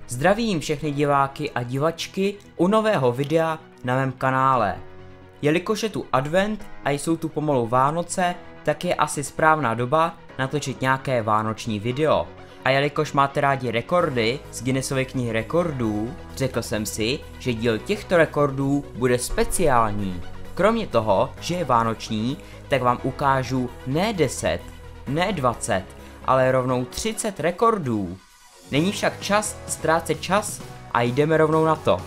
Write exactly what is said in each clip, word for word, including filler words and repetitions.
Zdravím všechny diváky a divačky u nového videa na mém kanále. Jelikož je tu advent a jsou tu pomalu Vánoce, tak je asi správná doba natočit nějaké vánoční video. A jelikož máte rádi rekordy z Guinnessovy knihy rekordů, řekl jsem si, že díl těchto rekordů bude speciální. Kromě toho, že je vánoční, tak vám ukážu ne deset, ne dvacet, ale rovnou třicet rekordů. Není však čas ztrácet čas a jdeme rovnou na to.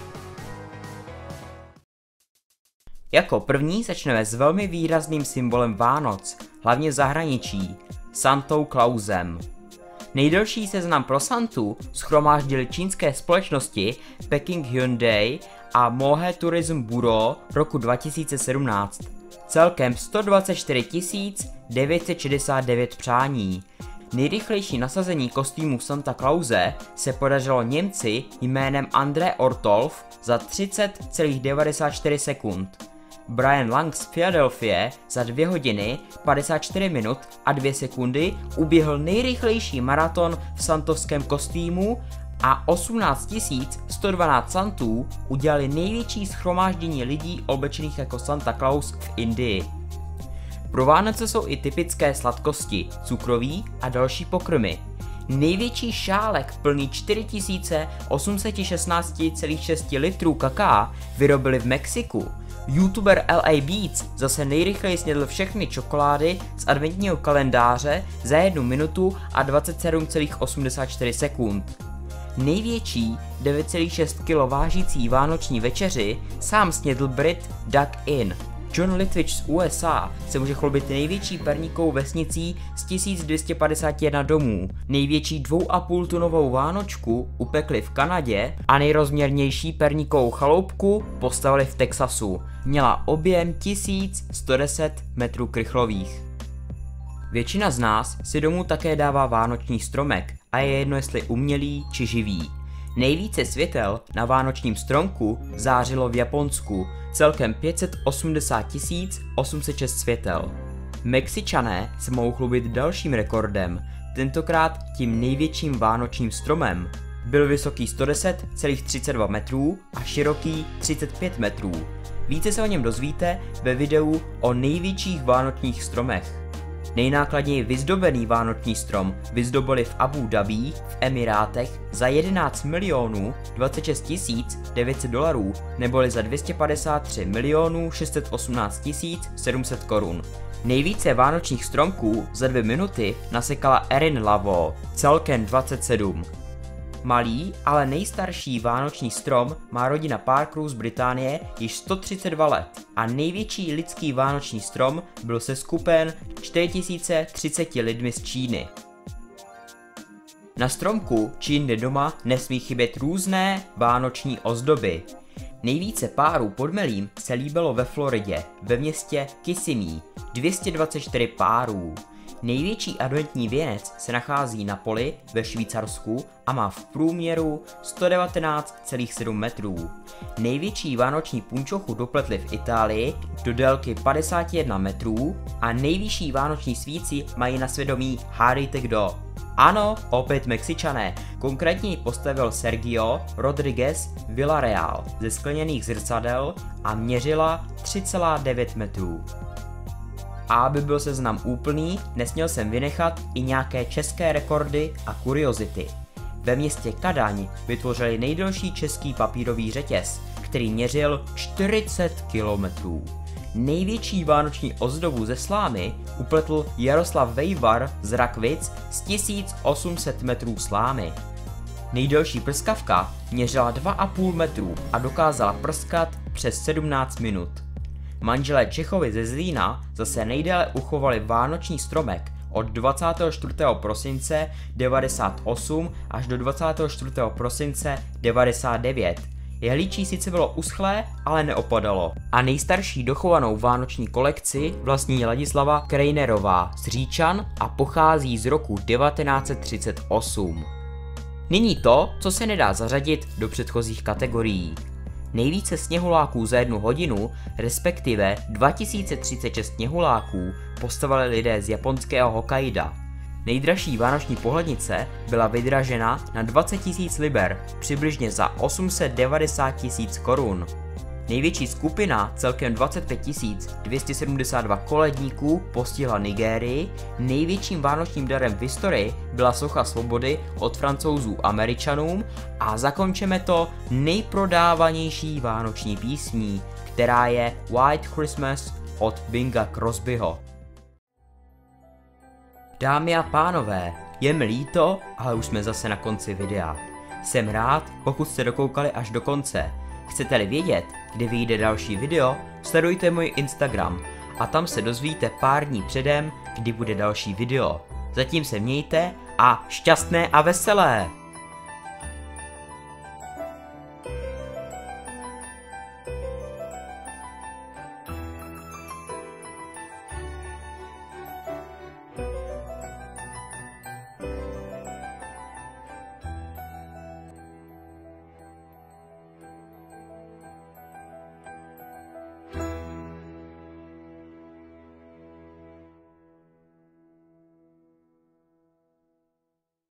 Jako první začneme s velmi výrazným symbolem Vánoc, hlavně v zahraničí, Santou Clausem. Nejdelší seznam pro Santu shromáždily čínské společnosti Peking Hyundai a Mohe Tourism Bureau roku dva tisíce sedmnáct. Celkem sto dvacet čtyři tisíc devět set šedesát devět přání. Nejrychlejší nasazení kostýmu Santa Clause se podařilo Němci jménem André Ortolf za třicet celá devadesát čtyři sekund. Brian Lang z Philadelphie za dvě hodiny, padesát čtyři minut a dvě sekundy uběhl nejrychlejší maraton v santovském kostýmu a osmnáct tisíc sto dvanáct santů udělali největší shromáždění lidí oblečených jako Santa Claus v Indii. Pro Vánoce jsou i typické sladkosti, cukroví a další pokrmy. Největší šálek plný čtyři tisíce osm set šestnáct celá šest litrů kaká vyrobili v Mexiku. YouTuber L A Beats zase nejrychleji snědl všechny čokolády z adventního kalendáře za jednu minutu a dvacet sedm celá osmdesát čtyři sekund. Největší devět celá šest kila vážící vánoční večeři sám snědl Brit Doug In. John Litwich z U S A se může chlubit největší perníkovou vesnicí z tisíc dvě stě padesát jedna domů. Největší dvou a půl tunovou vánočku upekli v Kanadě a nejrozměrnější perníkovou chaloupku postavili v Texasu. Měla objem tisíc sto deset metrů krychlových. Většina z nás si domů také dává vánoční stromek a je jedno jestli umělý či živý. Nejvíce světel na vánočním stromku zářilo v Japonsku, celkem pět set osmdesát tisíc osm set šest světel. Mexičané se mohou chlubit dalším rekordem, tentokrát tím největším vánočním stromem. Byl vysoký sto deset celá třicet dva metrů a široký třicet pět metrů. Více se o něm dozvíte ve videu o největších vánočních stromech. Nejnákladněji vyzdobený vánoční strom vyzdobili v Abu Dhabi v Emirátech za jedenáct milionů dvacet šest tisíc devět set dolarů neboli za dvě stě padesát tři milionů šest set osmnáct tisíc sedm set korun. Nejvíce vánočních stromků za dvě minuty nasekala Erin Lavo, celkem dvacet sedm. Malý, ale nejstarší vánoční strom má rodina Parkerů z Británie již sto třicet dva let a největší lidský vánoční strom byl seskupen čtyři tisíce třicet lidmi z Číny. Na stromku či jinde doma nesmí chybět různé vánoční ozdoby. Nejvíce párů pod melím se líbilo ve Floridě, ve městě Kissimmee, dvě stě dvacet čtyři párů. Největší adventní věnec se nachází na poli ve Švýcarsku a má v průměru sto devatenáct celá sedm metrů. Největší vánoční punčochu dopletli v Itálii do délky padesát jedna metrů a nejvyšší vánoční svíci mají na svědomí hádejte kdo. Ano, opět Mexičané, konkrétně ji postavil Sergio Rodriguez Villarreal ze skleněných zrcadel a měřila tři celá devět metrů. A aby byl seznam úplný, nesměl jsem vynechat i nějaké české rekordy a kuriozity. Ve městě Kadaň vytvořili nejdelší český papírový řetěz, který měřil čtyřicet kilometrů. Největší vánoční ozdobu ze slámy upletl Jaroslav Vejvar z Rakvic z tisíc osm set metrů slámy. Nejdelší prskavka měřila dva a půl metru a dokázala prskat přes sedmnáct minut. Manželé Čechovi ze Zlína zase nejdéle uchovali vánoční stromek od dvacátého čtvrtého prosince devadesát osm až do dvacátého čtvrtého prosince devadesát devět. Jehličí sice bylo uschlé, ale neopadalo. A nejstarší dochovanou vánoční kolekci vlastní Ladislava Krejnerová z Říčan a pochází z roku devatenáct set třicet osm. Nyní to, co se nedá zařadit do předchozích kategorií. Nejvíce sněhuláků za jednu hodinu, respektive dva tisíce třicet šest sněhuláků, postavili lidé z japonského Hokkaida. Nejdražší vánoční pohlednice byla vydražena na dvacet tisíc liber, přibližně za osm set devadesát tisíc korun. Největší skupina, celkem dvacet pět tisíc dvě stě sedmdesát dva koledníků, postihla Nigérii. Největším vánočním darem v historii byla socha svobody od Francouzů Američanům a zakončeme to nejprodávanější vánoční písní, která je White Christmas od Binga Crosbyho. Dámy a pánové, je mi líto, ale už jsme zase na konci videa. Jsem rád, pokud jste dokoukali až do konce. Chcete-li vědět, kdy vyjde další video, sledujte můj Instagram a tam se dozvíte pár dní předem, kdy bude další video. Zatím se mějte a šťastné a veselé!